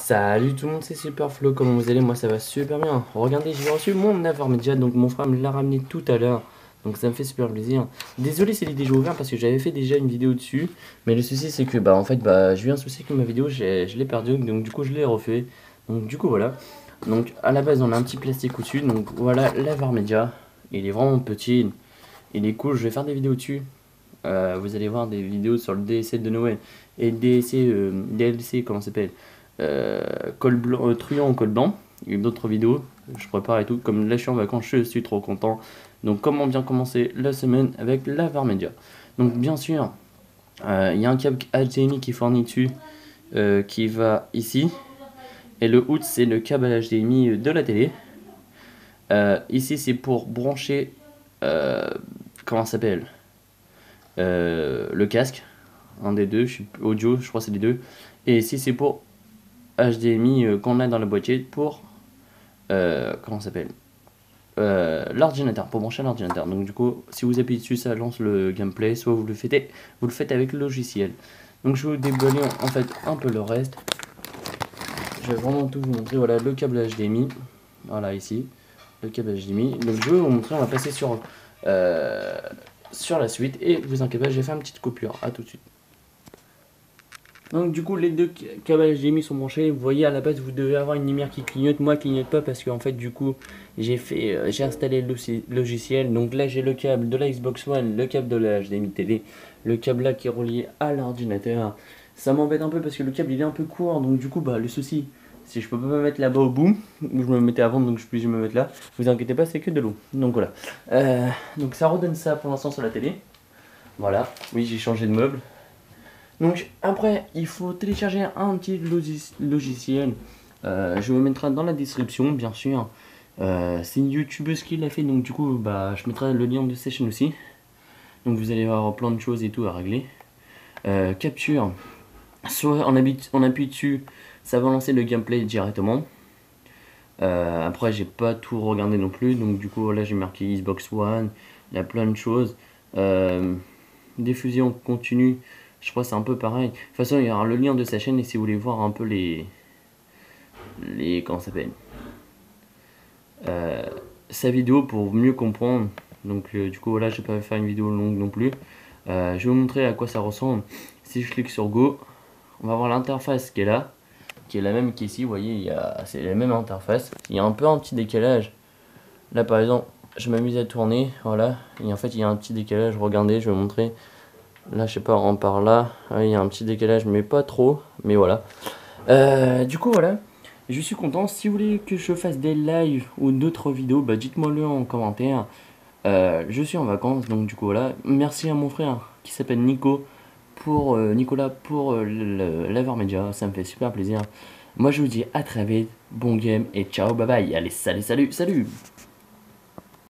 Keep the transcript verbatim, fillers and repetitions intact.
Salut tout le monde, c'est Superflo, comment vous allez? Moi ça va super bien. Regardez, j'ai reçu mon Avarmedia, donc mon frère me l'a ramené tout à l'heure. Donc ça me fait super plaisir. Désolé si il est déjà ouvert parce que j'avais fait déjà une vidéo dessus. Mais le souci c'est que bah en fait bah j'ai eu un souci avec ma vidéo, j'ai- je l'ai perdu, donc du coup je l'ai refait. Donc du coup voilà. Donc à la base on a un petit plastique au-dessus, donc voilà l'Avarmedia. Il est vraiment petit, il est cool, je vais faire des vidéos dessus. Euh, vous allez voir des vidéos sur le D L C de Noël et le D L C, euh, D L C comment ça s'appelle euh, col blanc, euh, truand en col blanc. Il y a d'autres vidéos, je prépare et tout. Comme là je suis en vacances, je suis trop content. Donc comment bien commencer la semaine avec la Varmedia. Donc bien sûr, euh, il y a un câble H D M I qui est fourni dessus, euh, qui va ici. Et le hood c'est le câble H D M I de la télé. Euh, ici c'est pour brancher, euh, comment ça s'appelle euh, le casque, un des deux, je suis audio, je crois que c'est les deux. Et ici c'est pour H D M I euh, qu'on a dans le boîtier pour euh, comment ça s'appelle euh, l'ordinateur, pour brancher l'ordinateur. Donc du coup, si vous appuyez dessus, ça lance le gameplay. Soit vous le faites, vous le faites avec le logiciel. Donc je vais vous déballer en fait un peu le reste. Je vais vraiment tout vous montrer. Voilà le câble H D M I. Voilà ici le câble H D M I. Donc je vais vous montrer. On va passer sur euh, sur la suite. Et vous inquiétez pas, j'ai fait une petite coupure. À tout de suite. Donc du coup les deux câbles H D M I sont branchés. Vous voyez à la base vous devez avoir une lumière qui clignote. Moi clignote pas parce qu'en fait du coup j'ai fait euh, j'ai installé le logiciel. Donc là j'ai le câble de la Xbox One, le câble de la H D M I télé, le câble là qui est relié à l'ordinateur. Ça m'embête un peu parce que le câble il est un peu court. Donc du coup bah le souci si je peux pas me mettre là-bas au bout où je me mettais avant, donc je puis me mettre là. Vous inquiétez pas, c'est que de l'eau. Donc voilà. Euh, donc ça redonne ça pour l'instant sur la télé. Voilà. Oui, j'ai changé de meuble. Donc après, il faut télécharger un petit logis logiciel. Euh, je vous mettrai dans la description, bien sûr. Euh, c'est une youtubeuse qui l'a fait, donc du coup, bah, je mettrai le lien de sa chaîne aussi. Donc vous allez avoir plein de choses et tout à régler. Euh, capture. Soit on appuie, on appuie dessus, ça va lancer le gameplay directement. Euh, après, j'ai pas tout regardé non plus, donc du coup, là j'ai marqué Xbox One. Il y a plein de choses. Euh, diffusion continue. Je crois que c'est un peu pareil. De toute façon, il y aura le lien de sa chaîne et si vous voulez voir un peu les. les comment ça s'appelle euh, sa vidéo pour mieux comprendre. Donc, euh, du coup, voilà, je vais pas faire une vidéo longue non plus. Euh, je vais vous montrer à quoi ça ressemble. Si je clique sur Go, on va voir l'interface qui est là, qui est la même qu'ici. Vous voyez, c'est la même interface. Il y a un peu un petit décalage. Là, par exemple, je m'amuse à tourner. Voilà. Et en fait, il y a un petit décalage. Regardez, je vais vous montrer. Là, je sais pas, on part là. Ah, il y a un petit décalage, mais pas trop. Mais voilà. Euh, du coup, voilà. Je suis content. Si vous voulez que je fasse des lives ou d'autres vidéos, bah, dites-moi le en commentaire. Euh, je suis en vacances, donc du coup, voilà. Merci à mon frère qui s'appelle Nico pour euh, Nicolas pour euh, l'Avarmedia. Ça me fait super plaisir. Moi, je vous dis à très vite. Bon game et ciao, bye bye. Allez, salut, salut, salut.